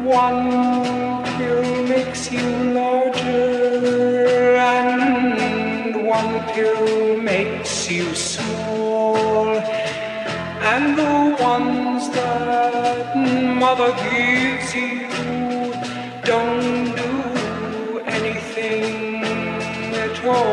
One pill makes you larger, and one pill makes you small. And the ones that mother gives you